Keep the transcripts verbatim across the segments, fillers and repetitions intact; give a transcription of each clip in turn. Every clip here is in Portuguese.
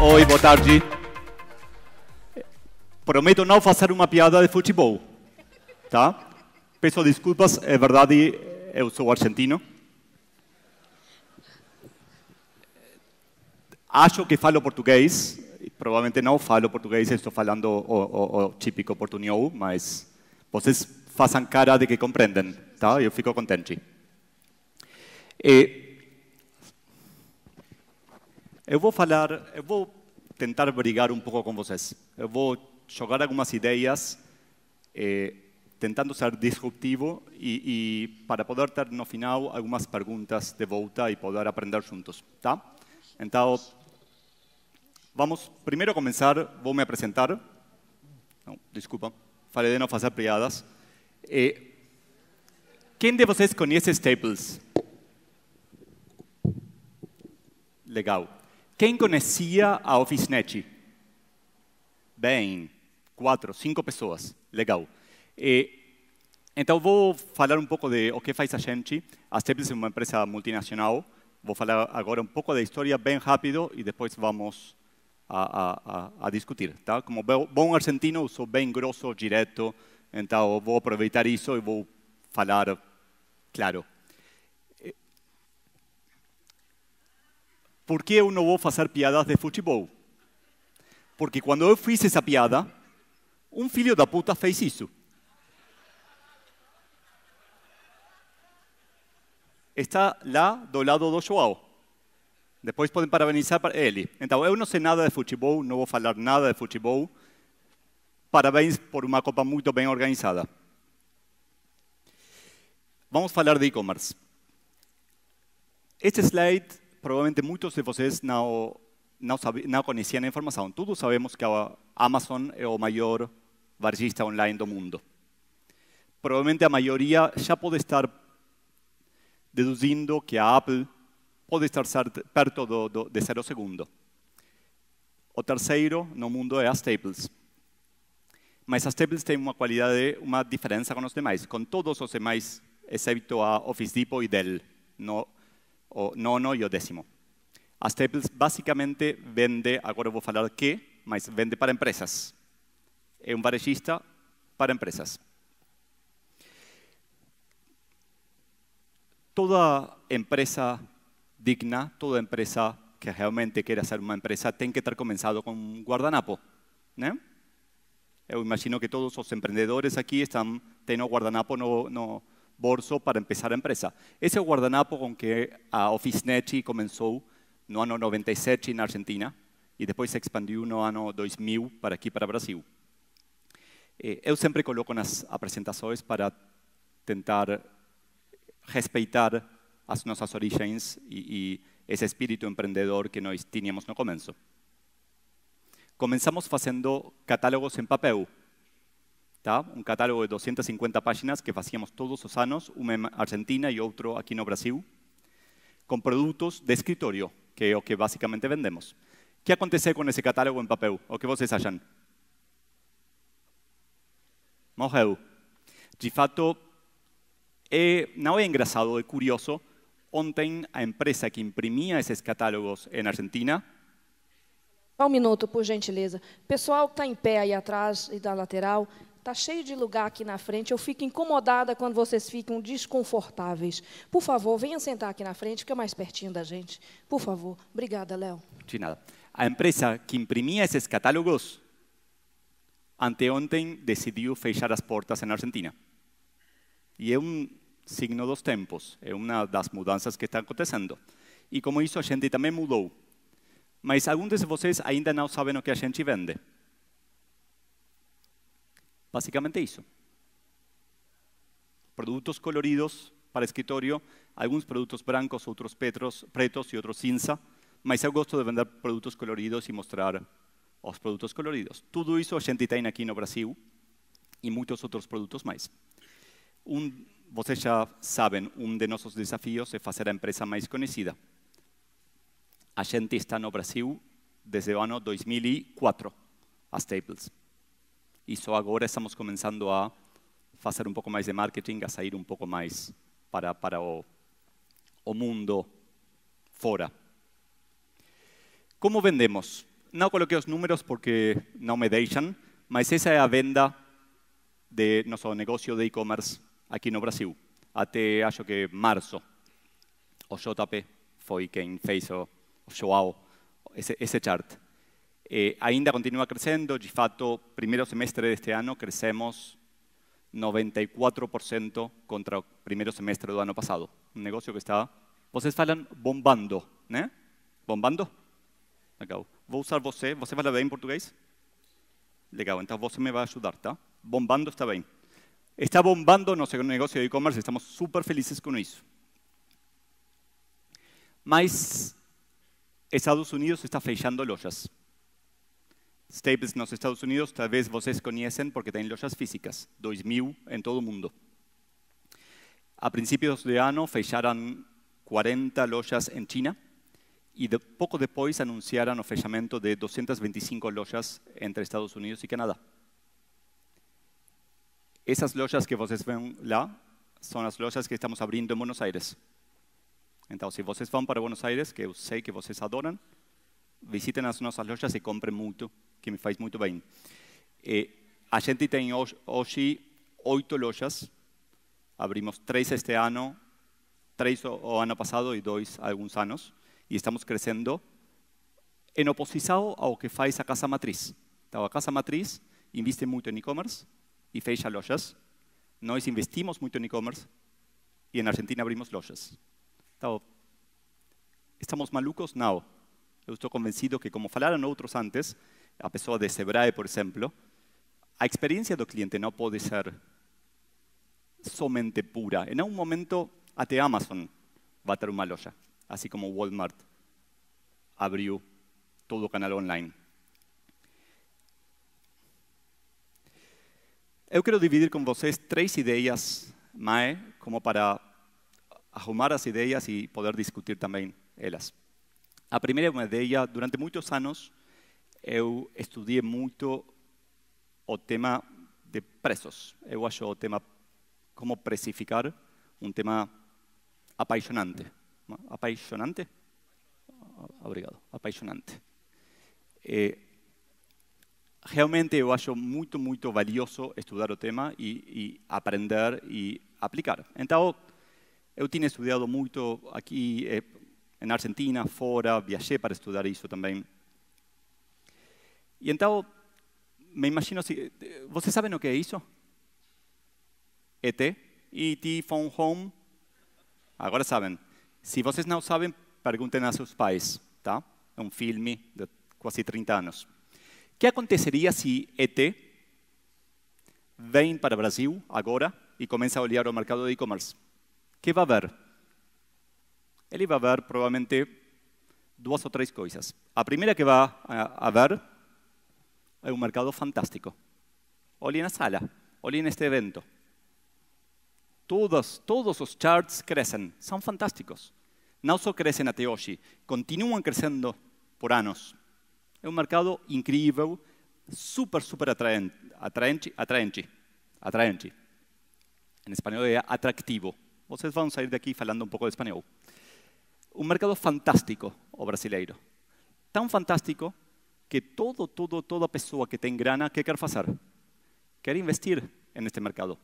Oi, boa tarde. Prometo não fazer uma piada de futebol, tá? Peço desculpas, é verdade, eu sou argentino. Acho que falo português, provavelmente não falo português, estou falando o, o, o típico portunhol, mas vocês façam cara de que compreendem, tá? Eu fico contente. E eu vou falar, eu vou tentar brigar um pouco com vocês. Eu vou jogar algumas ideias, eh, tentando ser disruptivo e, e para poder ter no final algumas perguntas de volta e poder aprender juntos, tá? Então, vamos primeiro começar, vou me apresentar. Não, desculpa, falei de não fazer piadas. Eh, quem de vocês conhece Staples? Legal. Quem conhecia a OfficeNet? Bem, quatro, cinco pessoas. Legal. E, então, vou falar um pouco de o que faz a gente. A Staples é uma empresa multinacional. Vou falar agora um pouco da história bem rápido e depois vamos a, a, a discutir. Tá? Como bom argentino, eu sou bem grosso, direto. Então, vou aproveitar isso e vou falar claro. Por que eu não vou fazer piadas de futebol? Porque quando eu fiz essa piada, um filho da puta fez isso. Está lá do lado do João. Depois podem parabenizar ele. Então, eu não sei nada de futebol, não vou falar nada de futebol. Parabéns por uma Copa muito bem organizada. Vamos falar de e-commerce. Este slide, provavelmente muitos de vocês não, não, sabe, não conheciam a informação. Todos sabemos que a Amazon é o maior varejista online do mundo. Provavelmente a maioria já pode estar deduzindo que a Apple pode estar perto do, do, de ser o segundo. O terceiro no mundo é a Staples. Mas a Staples tem uma qualidade, uma diferença com os demais. Com todos os demais, exceto a Office Depot e Dell. No, o nono e o décimo. A Staples basicamente vende, agora eu vou falar que, mas vende para empresas. É um varejista para empresas. Toda empresa digna, toda empresa que realmente queira ser uma empresa, tem que ter começado com um guardanapo, né? Eu imagino que todos os empreendedores aqui estão tendo guardanapo no, no bolso para começar a empresa. Esse é o guardanapo com que a OfficeNet começou no ano noventa e sete na Argentina e depois se expandiu no ano dois mil para aqui, para o Brasil. Eu sempre coloco nas apresentações para tentar respeitar as nossas origens e, e esse espírito empreendedor que nós tínhamos no começo. Começamos fazendo catálogos em papel. Tá? Um catálogo de duzentas e cinquenta páginas que fazíamos todos os anos, uma em Argentina e outro aqui no Brasil, com produtos de escritório, que é o que basicamente vendemos. O que aconteceu com esse catálogo em papel? O que vocês acham? Morreu. De fato, é, não é engraçado, é curioso. Ontem, a empresa que imprimia esses catálogos em Argentina... Só um minuto, por gentileza. Pessoal que está em pé aí atrás e da lateral... Está cheio de lugar aqui na frente. Eu fico incomodada quando vocês ficam desconfortáveis. Por favor, venham sentar aqui na frente, fica mais pertinho da gente. Por favor. Obrigada, Léo. De nada. A empresa que imprimia esses catálogos, anteontem decidiu fechar as portas na Argentina. E é um signo dos tempos. É uma das mudanças que está acontecendo. E como isso, a gente também mudou. Mas alguns de vocês ainda não sabem o que a gente vende. Basicamente isso. Produtos coloridos para escritório, alguns produtos brancos, outros petros, pretos e outros cinza, mas eu gosto de vender produtos coloridos e mostrar os produtos coloridos. Tudo isso a gente tem aqui no Brasil e muitos outros produtos mais. Um, vocês já sabem, um de nossos desafios é fazer a empresa mais conhecida. A gente está no Brasil desde o ano dois mil e quatro, a Staples. E só agora estamos começando a fazer um pouco mais de marketing, a sair um pouco mais para, para o, o mundo fora. Como vendemos? não coloquei os números porque não me deixam, mas essa é a venda de nosso negócio de e-commerce aqui no Brasil. Até acho que março. O J P foi quem fez o, o João, esse, esse chart. Eh, ainda continua crescendo, de fato, primeiro semestre deste ano crescemos noventa e quatro por cento contra o primeiro semestre do ano passado. Um negócio que está, vocês falam bombando, né? Bombando? Legal. Vou usar você, você fala bem português? Legal, então você me vai ajudar, tá? Bombando está bem. Está bombando nosso negócio de e-commerce, estamos super felizes com isso. Mas Estados Unidos está fechando lojas. Staples nos Estados Unidos, talvez vocês conhecem porque tem lojas físicas, dois mil em todo o mundo. A princípios de ano fecharam quarenta lojas em China e de, pouco depois anunciaram o fechamento de duzentas e vinte e cinco lojas entre Estados Unidos e Canadá. Essas lojas que vocês veem lá são as lojas que estamos abrindo em Buenos Aires. Então, se vocês vão para Buenos Aires, que eu sei que vocês adoram, visitem as nossas lojas e comprem muito, que me faz muito bem. E a gente tem hoje oito lojas. Abrimos três este ano, três o ano passado e dois há alguns anos. E estamos crescendo em oposição ao que faz a Casa Matriz. Então, a Casa Matriz investe muito em e-commerce e fecha lojas. Nós investimos muito em e-commerce e na Argentina abrimos lojas. Então, estamos malucos? Não. Eu estou convencido que, como falaram outros antes, a pessoa de Sebrae, por exemplo, a experiência do cliente não pode ser somente pura. Em algum momento, até Amazon vai ter uma loja, assim como o Walmart abriu todo o canal online. Eu quero dividir com vocês três ideias, mais como para arrumar as ideias e poder discutir também elas. A primeira é uma ideia, durante muitos anos, eu estudei muito o tema de preços. Eu acho o tema como precificar um tema apaixonante. Apaixonante? Obrigado. Apaixonante. É, realmente eu acho muito, muito valioso estudar o tema e, e aprender e aplicar. Então, eu tinha estudado muito aqui eh, na Argentina, fora, viajei para estudar isso também. E então, me imagino assim, vocês sabem o que é isso? E T? E T, Phone Home? Agora sabem. Se vocês não sabem, perguntem a seus pais, tá? É um filme de quase trinta anos. O que aconteceria se E T vem para o Brasil agora e começa a olhar o mercado de e-commerce? O que vai ver? Ele vai ver, provavelmente, duas ou três coisas. A primeira que vai a ver é um mercado fantástico. Olhem na sala, olhem neste evento. Todos, todos os charts crescem, são fantásticos. Não só crescem até hoje, continuam crescendo por anos. É um mercado incrível, super, super atraente. Atraente, atraente, atraente. Em espanhol é atrativo. Vocês vão sair daqui falando um pouco de espanhol. Um mercado fantástico, o brasileiro. Tão fantástico que todo, todo, toda pessoa que tem grana, que quer fazer? Quer investir neste mercado.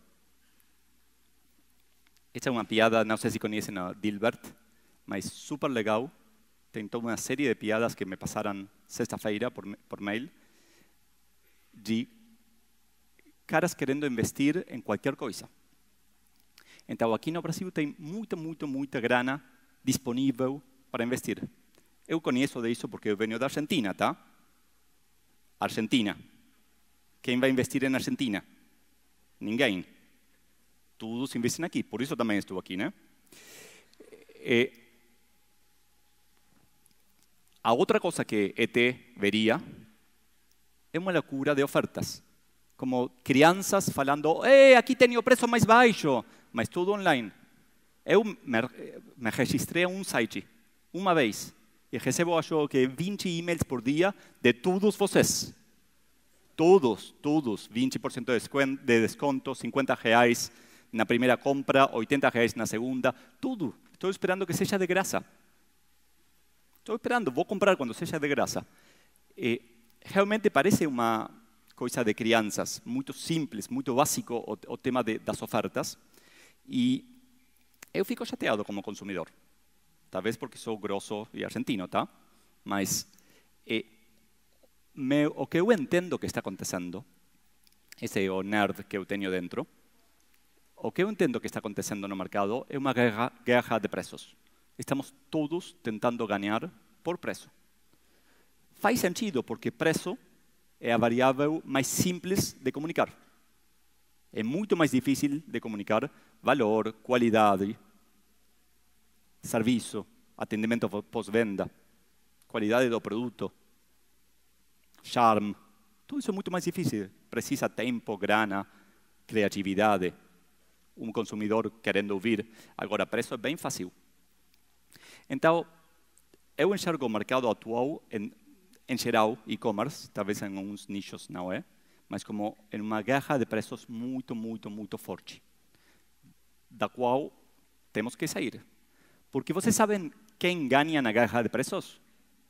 Esta é uma piada, não sei se conhecem a Dilbert, mas super legal. Tem toda uma série de piadas que me passaram sexta-feira por, por mail, de caras querendo investir em qualquer coisa. Então, aqui no Brasil tem muita, muita, muita grana disponível para investir. Eu conheço disso porque eu venho da Argentina, tá? Argentina. Quem vai investir em Argentina? Ninguém. Todos investem aqui, por isso também estou aqui, né? E a outra coisa que E T veria é uma loucura de ofertas. Como crianças falando, eh, aqui tem o preço mais baixo, mas tudo online. Eu me, me registrei a um site, uma vez, e recebo, acho que, vinte e-mails por dia de todos vocês. Todos, todos, vinte por cento de desconto, cinquenta reais na primeira compra, oitenta reais na segunda, tudo. Estou esperando que seja de graça. Estou esperando, vou comprar quando seja de graça. eh, realmente parece uma coisa de crianças, muito simples, muito básico o, o tema de, das ofertas. E eu fico chateado como consumidor. Talvez porque sou grosso e argentino, tá? Mas eh, me, o que eu entendo que está acontecendo, esse é o nerd que eu tenho dentro, o que eu entendo que está acontecendo no mercado é uma guerra, guerra de preços. Estamos todos tentando ganhar por preço. Faz sentido, porque preço é a variável mais simples de comunicar. É muito mais difícil de comunicar valor, qualidade, serviço, atendimento pós-venda, qualidade do produto, charme. Tudo isso é muito mais difícil. Precisa tempo, grana, criatividade. Um consumidor querendo ouvir. Agora, preço é bem fácil. Então, eu enxergo o mercado atual, em, em geral, e-commerce, talvez em alguns nichos não é, mas como em uma guerra de preços muito, muito, muito forte, da qual temos que sair. Porque vocês sabem quem ganha na guerra de preços?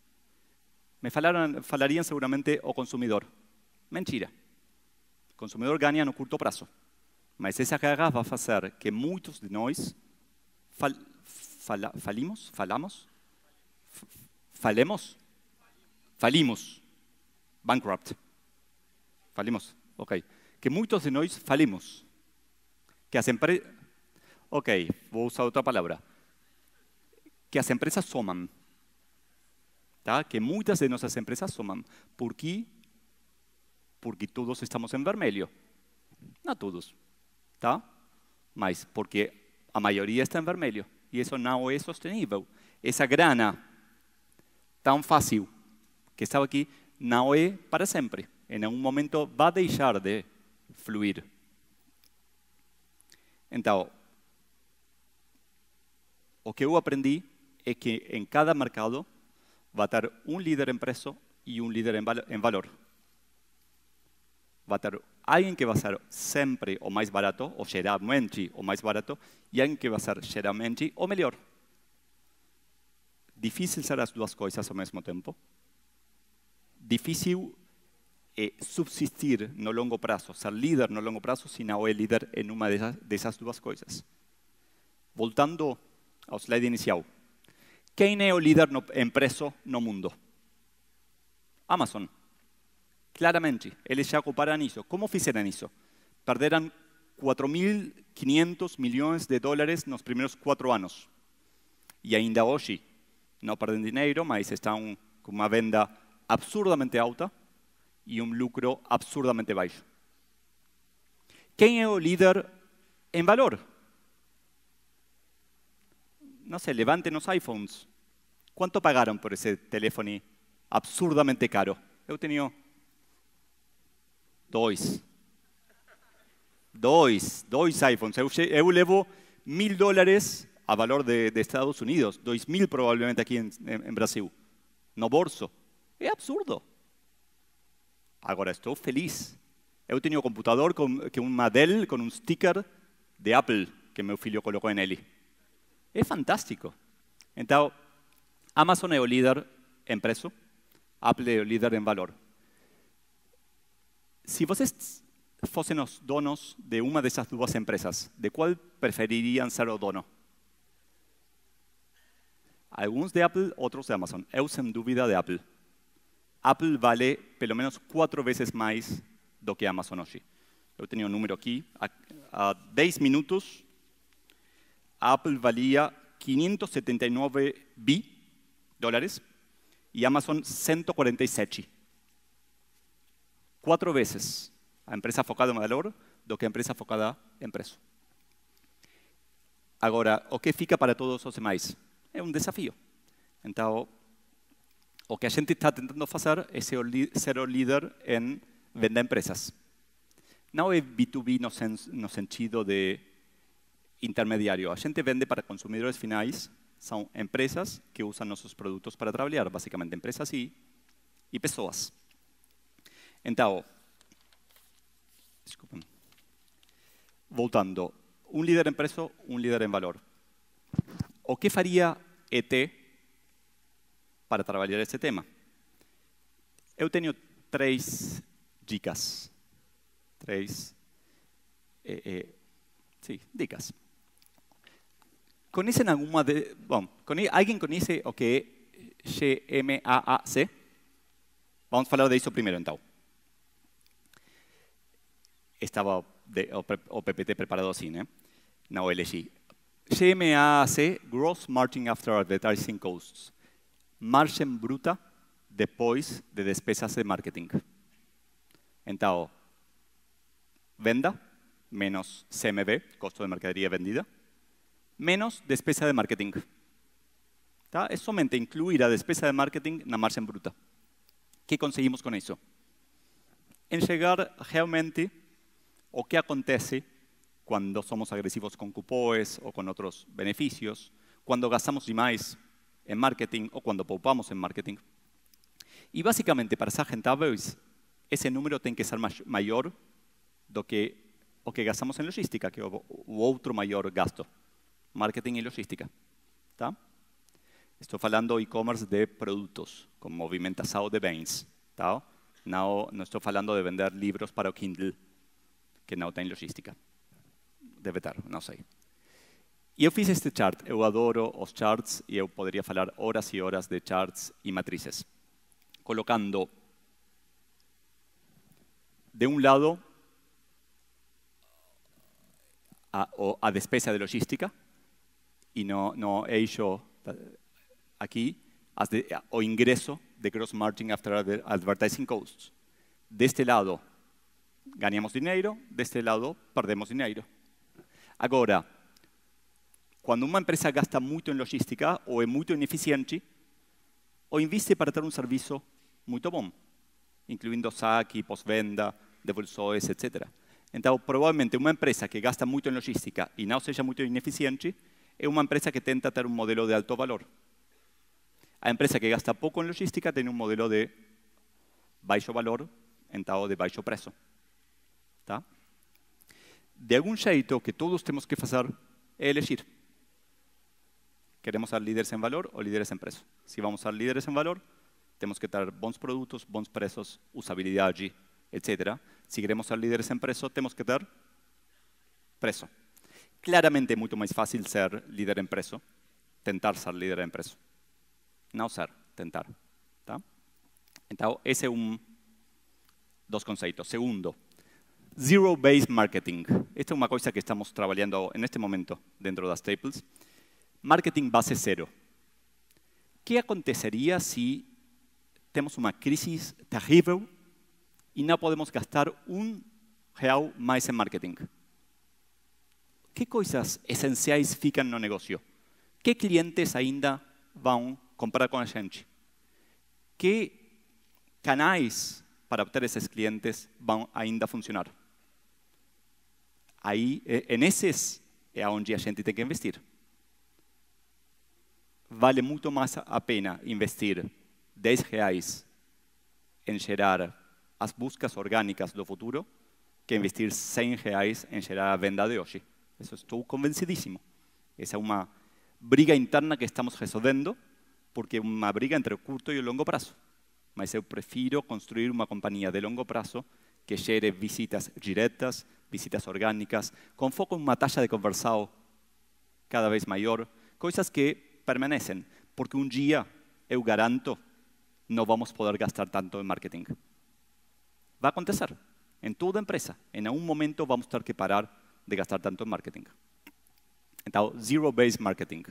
Me falaram, falariam seguramente o consumidor. Mentira. O consumidor ganha no curto prazo. Mas essa guerra vai fazer que muitos de nós fal, fala, falimos, falamos, F, falemos, falimos, bankrupt. Falimos, ok. Que muitos de nós falimos. Que as empresas, ok, vou usar outra palavra. Que as empresas somam. Tá? Que muitas de nossas empresas somam. Por quê? Porque todos estamos em vermelho. Não todos. Tá? Mas porque a maioria está em vermelho. E isso não é sustentável. Essa grana tão fácil que estava aqui não é para sempre. Em algum momento vai deixar de fluir. Então, o que eu aprendi é que em cada mercado vai ter um líder em preço e um líder em valor. Vai ter alguém que vai ser sempre o mais barato, ou geralmente o mais barato, e alguém que vai ser geralmente o melhor. Difícil ser as duas coisas ao mesmo tempo. Difícil é subsistir no longo prazo, ser líder no longo prazo, se não é líder em uma dessas, dessas duas coisas. Voltando ao slide inicial. Quem é o líder no, em preço no mundo? Amazon. Claramente, eles já ocuparam isso. Como fizeram isso? Perderam quatro mil e quinhentos milhões de dólares nos primeiros quatro anos. E ainda hoje, não perdem dinheiro, mas estão com uma venda absurdamente alta e um lucro absurdamente baixo. Quem é o líder em valor? Não sei, levantem os iPhones. Quanto pagaram por esse telefone absurdamente caro? Eu tenho dois. Dois, dois iPhones. Eu, eu levo mil dólares a valor de, de Estados Unidos. Dois mil provavelmente aqui em, em Brasil. No bolso. É absurdo. Agora estou feliz. Eu tenho um computador com, com uma Dell com um sticker de Apple que meu filho colocou nele. É fantástico. Então, Amazon é o líder em preço, Apple é o líder em valor. Se vocês fossem os donos de uma dessas duas empresas, de qual prefeririam ser o dono? Alguns de Apple, outros de Amazon. Eu, sem dúvida, de Apple. Apple vale pelo menos quatro vezes mais do que Amazon hoje. Eu tenho um número aqui. Há dez minutos, a Apple valia quinhentos e setenta e nove bi dólares e Amazon cento e quarenta e sete. Quatro vezes a empresa focada em valor do que a empresa focada em preço. Agora, o que fica para todos os demais? É um desafio. Então, o que a gente está tentando fazer é ser o, ser o líder em vender empresas. Não é B dois B no, sen, no sentido de intermediário. A gente vende para consumidores finais, são empresas que usam nossos produtos para trabalhar, basicamente empresas e, e pessoas. Então, desculpem. Voltando, um líder em preço, um líder em valor. O que faria E T para trabalhar esse tema? eu tenho três dicas. Três, eh, eh, sim, dicas. Conhecem alguma de... Bom, alguém conhece o que é G M A A C? Vamos falar disso primeiro, então. Estava de, o, o P P T preparado assim, né? Na O L G. G M A A C, Gross Margin After Advertising Costs. Margem bruta depois de despesas de marketing. Então, venda menos C M V, custo de mercadería vendida, menos despesa de marketing. Tá? É somente incluir a despesa de marketing na margem bruta. O que conseguimos com isso? Enxergar realmente o que acontece quando somos agressivos com cupons ou com outros benefícios, quando gastamos demais em marketing ou quando poupamos em marketing. E, basicamente, para ser rentáveis, esse número tem que ser maior do que o que gastamos em logística, que é o, o outro maior gasto. Marketing e logística. Tá? Estou falando e-commerce de produtos, com movimentação de bens. Tá? Não, não estou falando de vender livros para o Kindle, que não tem logística. Deve ter, não sei. E eu fiz este chart. Eu adoro os charts e eu poderia falar horas e horas de charts e matrizes. Colocando, de um lado, a, a despesa de logística e no, no eixo aqui as de, o ingresso de gross margin after advertising costs. Deste lado, ganhamos dinheiro, deste lado, perdemos dinheiro. Agora, quando uma empresa gasta muito em logística ou é muito ineficiente, ou investe para ter um serviço muito bom, incluindo saque, pós-venda, devoluções, etcétera. Então, provavelmente, uma empresa que gasta muito em logística e não seja muito ineficiente é uma empresa que tenta ter um modelo de alto valor. A empresa que gasta pouco em logística tem um modelo de baixo valor, então de baixo preço. Tá? De algum jeito, o que todos temos que fazer é elegir. Queremos ser líderes em valor ou líderes em preço? Se vamos ser líderes em valor, temos que ter bons produtos, bons preços, usabilidade, etcétera. Se queremos ser líderes em preço, temos que ter preço. Claramente é muito mais fácil ser líder em preço, tentar ser líder em preço. Não ser, tentar. Tá? Então, esse é um dos conceitos. Segundo, Zero-Based Marketing. Esta é uma coisa que estamos trabalhando neste momento dentro das Staples. Marketing base zero. O que aconteceria se temos uma crise terrível e não podemos gastar um real mais em marketing? Que coisas essenciais ficam no negócio? Que clientes ainda vão comprar com a gente? Que canais para obter esses clientes vão ainda funcionar? Aí, nesses, é onde a gente tem que investir. Vale muito mais a pena investir dez reais em gerar as buscas orgânicas do futuro que investir cem reais em gerar a venda de hoje. Isso estou convencidíssimo. Essa é uma briga interna que estamos resolvendo, porque é uma briga entre o curto e o longo prazo. Mas eu prefiro construir uma companhia de longo prazo que gere visitas diretas, visitas orgânicas, com foco em uma taxa de conversão cada vez maior, coisas que permanecem, porque um dia, eu garanto, não vamos poder gastar tanto em marketing. Vai acontecer em toda a empresa. Em algum momento vamos ter que parar de gastar tanto em marketing. Então, Zero-Based Marketing.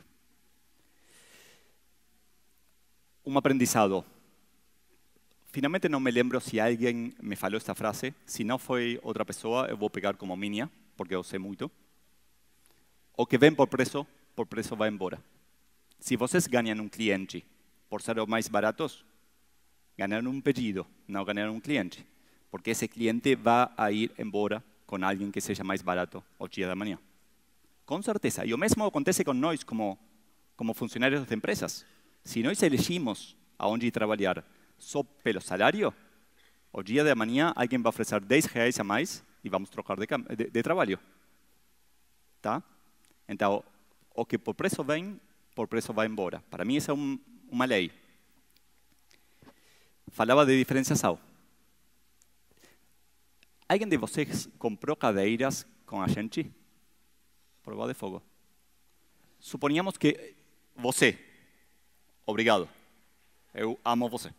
Um aprendizado. Finalmente não me lembro se alguém me falou esta frase. Se não foi outra pessoa, eu vou pegar como minha, porque eu sei muito. O que vem por preço, por preço vai embora. Se vocês ganham um cliente por ser os mais baratos, ganharam um pedido, não ganharam um cliente. Porque esse cliente vai a ir embora com alguém que seja mais barato o dia da manhã. Com certeza. E o mesmo acontece com nós como, como funcionários de empresas. Se nós elegimos aonde trabalhar só pelo salário, o dia da manhã alguém vai oferecer dez reais a mais e vamos trocar de, de, de trabalho. Tá? Então, o que por preço vem, por preço vai embora. Para mim, essa é um, uma lei. falava de diferenciação. Alguém de vocês comprou cadeiras com a gente? Prova de fogo. Suponhamos que você, obrigado, eu amo você.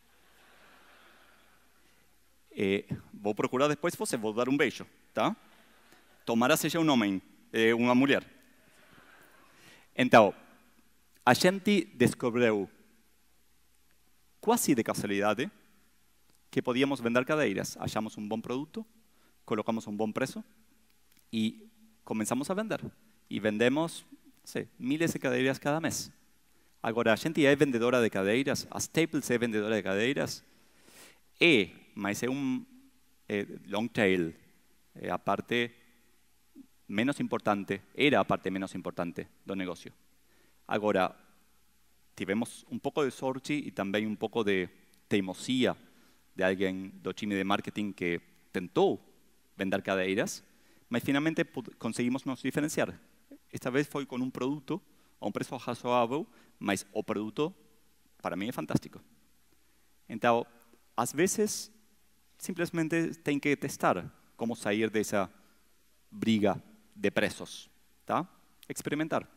Eh, vou procurar depois você, vou dar um beijo, tá? Tomara seja um homem, eh, uma mulher. Então, a gente descobriu, quase de casualidade, que podíamos vender cadeiras. Achamos um bom produto, colocamos um bom preço e começamos a vender. E vendemos, não sei, miles de cadeiras cada mês. Agora, a gente é vendedora de cadeiras, a Staples é vendedora de cadeiras, é, mas é um é, long tail, é a parte menos importante, era a parte menos importante do negócio. Agora, tivemos um pouco de sorte e também um pouco de teimosia de alguém do time de marketing que tentou vender cadeiras, mas finalmente conseguimos nos diferenciar. Esta vez foi com um produto a um preço razoável, mas o produto, para mim, é fantástico. Então, às vezes, simplesmente tem que testar como sair dessa briga de preços, tá? Experimentar.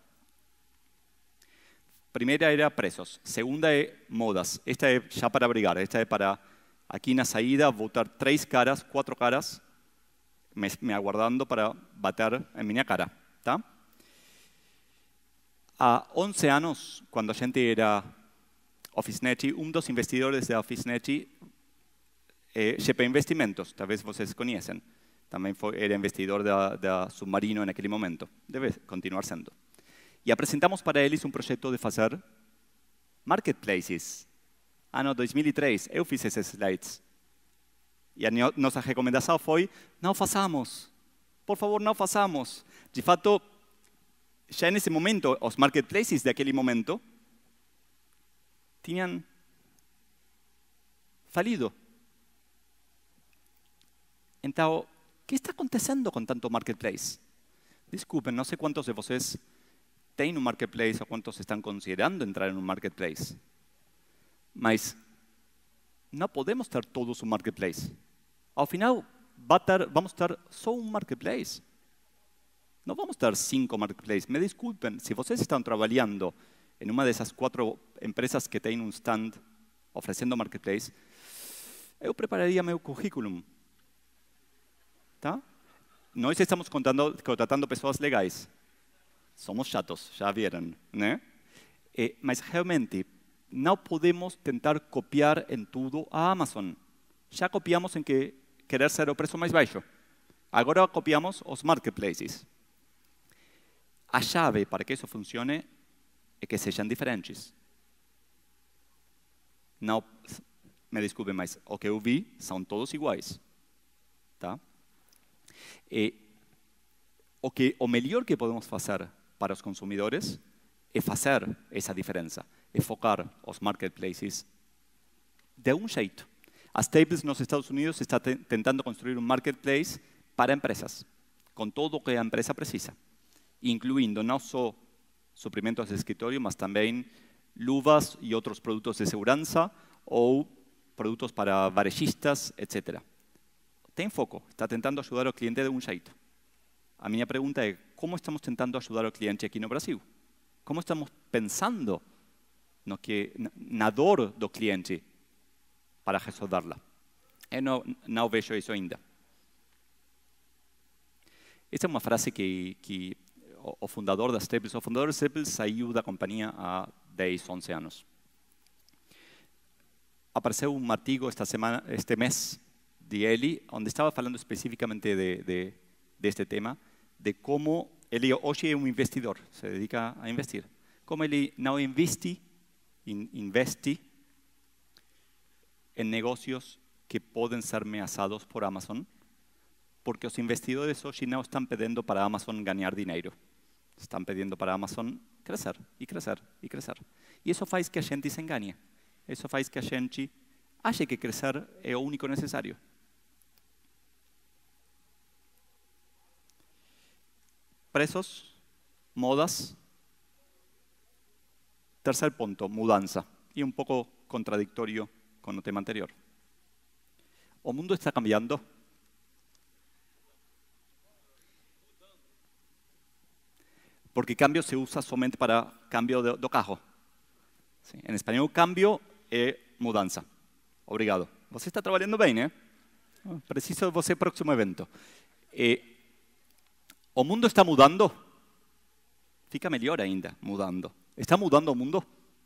Primeira era preços, segunda é modas. Esta é já para brigar, esta é para aqui na saída botar três caras, quatro caras, me, me aguardando para bater em minha cara, tá? Há onze anos, quando a gente era OfficeNet, um dos investidores da OfficeNet é G P Investimentos, talvez vocês conhecem. Também foi, era investidor da, da Submarino naquele momento. Deve continuar sendo. E apresentamos para eles um projeto de fazer marketplaces. Ano dois mil e três, eu fiz esses slides. E a nossa recomendação foi, não façamos. Por favor, não façamos. De fato, já nesse momento, os marketplaces daquele momento tinham falido. Então, o que está acontecendo com tanto marketplace? Desculpem, não sei quantos de vocês têm um marketplace ou quantos estão considerando entrar em um marketplace. Mas não podemos ter todos um marketplace. Ao final, ter, vamos ter só um marketplace. Não vamos ter cinco marketplaces. Me desculpem, se vocês estão trabalhando em uma dessas quatro empresas que têm um stand oferecendo marketplace, eu prepararia meu currículo. Tá? Nós estamos contratando pessoas legais. Somos chatos, já viram, né? É, mas realmente não podemos tentar copiar em tudo a Amazon. Já copiamos em que querer ser o preço mais baixo. Agora copiamos os marketplaces. A chave para que isso funcione é que sejam diferentes. Não, me desculpem, mas o que eu vi são todos iguais. Tá? E o, que, o melhor que podemos fazer para os consumidores é fazer essa diferença, é focar os marketplaces de um jeito. A Staples nos Estados Unidos está te tentando construir um marketplace para empresas, com tudo o que a empresa precisa, incluindo não só suprimentos de escritório, mas também luvas e outros produtos de segurança ou produtos para varejistas, etcétera. Tem foco, está tentando ajudar o cliente de um jeito. A minha pergunta é, como estamos tentando ajudar o cliente aqui no Brasil? Como estamos pensando no que, na dor do cliente para resolvê-la? Eu não, não vejo isso ainda. Essa é uma frase que, que o, o fundador da Staples, o fundador da Staples saiu da companhia há dez, onze anos. Apareceu um artigo esta semana, este mês, de ele, onde estava falando especificamente de, de, deste tema, de como ele hoje é um investidor, se dedica a investir. Como ele não investe, in, investe em negócios que podem ser ameaçados por Amazon, porque os investidores hoje não estão pedindo para a Amazon ganhar dinheiro. Estão pedindo para a Amazon crescer, e crescer, e crescer. E isso faz que a gente se engane. Isso faz que a gente ache que crescer é o único necessário. Preços, modas. Terceiro ponto, mudança. E um pouco contraditório con el tema anterior. ¿El mundo está cambiando? Porque cambio se usa solamente para cambio de, de carro. Sí. En español, cambio es mudanza. Obrigado. Você está trabajando bien, ¿eh? Preciso de você próximo evento. Eh, ¿El mundo está mudando? Fica melhor ainda, mudando. ¿Está mudando el mundo?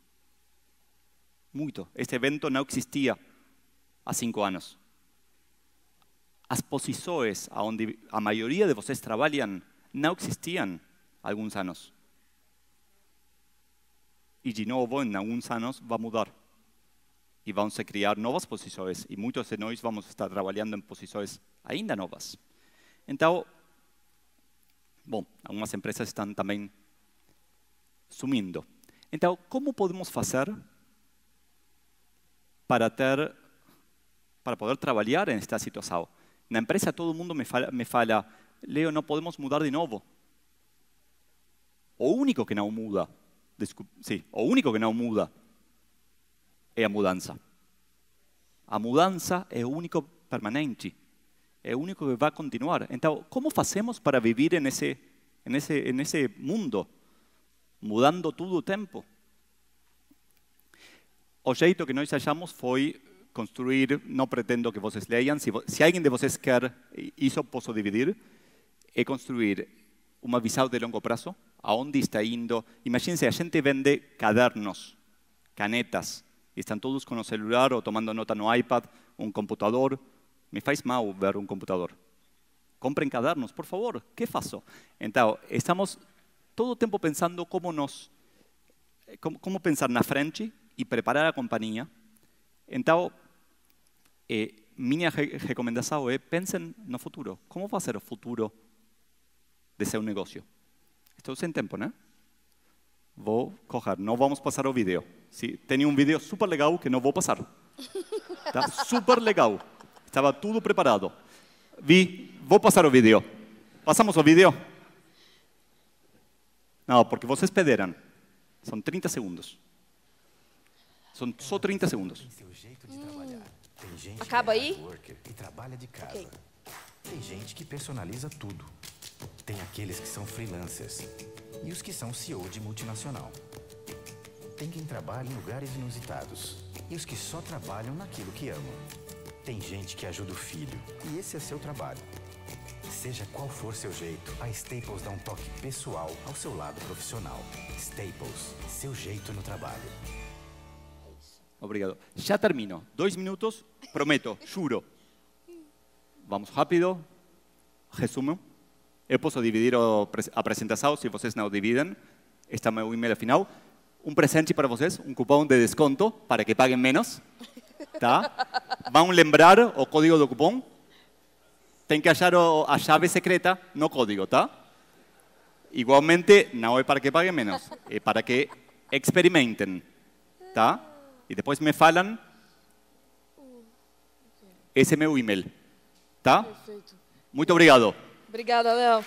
Muito. Este evento no existía há cinco años. As posições onde a maioria de vocês trabalham não existiam há alguns anos. E de novo, em alguns anos, vai mudar. E vão se criar novas posições. E muitos de nós vamos estar trabalhando em posições ainda novas. Então, bom, algumas empresas estão também sumindo. Então, como podemos fazer para ter, para poder trabalhar em esta situação? Na empresa todo mundo me fala, me fala, Leo, não podemos mudar de novo. O único que não muda, desculpa, sim, o único que não muda é a mudança. A mudança é o único permanente, é o único que vai continuar. Então, como fazemos para viver nesse, nesse, nesse mundo, mudando todo o tempo? O jeito que nós achamos foi construir, não pretendo que vocês leiam, se, se alguém de vocês quer, isso posso dividir, é construir uma visão de longo prazo, aonde está indo. Imagínense, a gente vende cadernos, canetas, e estão todos com o celular ou tomando nota no iPad, um computador. Me faz mal ver um computador. Comprem cadernos, por favor, que faço? Então, estamos todo o tempo pensando como nos, como, como pensar na frente e preparar a companhia. Então, eh, minha re recomendação é pensem no futuro. Como vai ser o futuro de seu negócio? Estou sem tempo, né? Vou correr, não vamos passar o vídeo. Sí, tenho um vídeo super legal que não vou passar. Tá super legal. Estava tudo preparado. Vi, vou passar o vídeo. Passamos o vídeo? Não, porque vocês pediram. São trinta segundos. São só trinta segundos. Hum. Acaba aí? E trabalha de casa. Okay. Tem gente que personaliza tudo. Tem aqueles que são freelancers. E os que são C E O de multinacional. Tem quem trabalha em lugares inusitados. E os que só trabalham naquilo que amam. Tem gente que ajuda o filho. E esse é seu trabalho. Seja qual for seu jeito, a Staples dá um toque pessoal ao seu lado profissional. Staples, seu jeito no trabalho. Obrigado. Já termino. Dois minutos, prometo, juro. Vamos rápido. Resumo. Eu posso dividir a apresentação, se vocês não dividem. Está meu e-mail final. Um presente para vocês, um cupom de desconto para que paguem menos. Tá? Vão lembrar o código do cupom. Tem que achar o, a chave secreta no código, tá? Igualmente, não é para que paguem menos, é para que experimentem, tá? E depois me falam. Esse é meu e-mail, tá? Perfeito. Muito obrigado. Obrigada, Léo.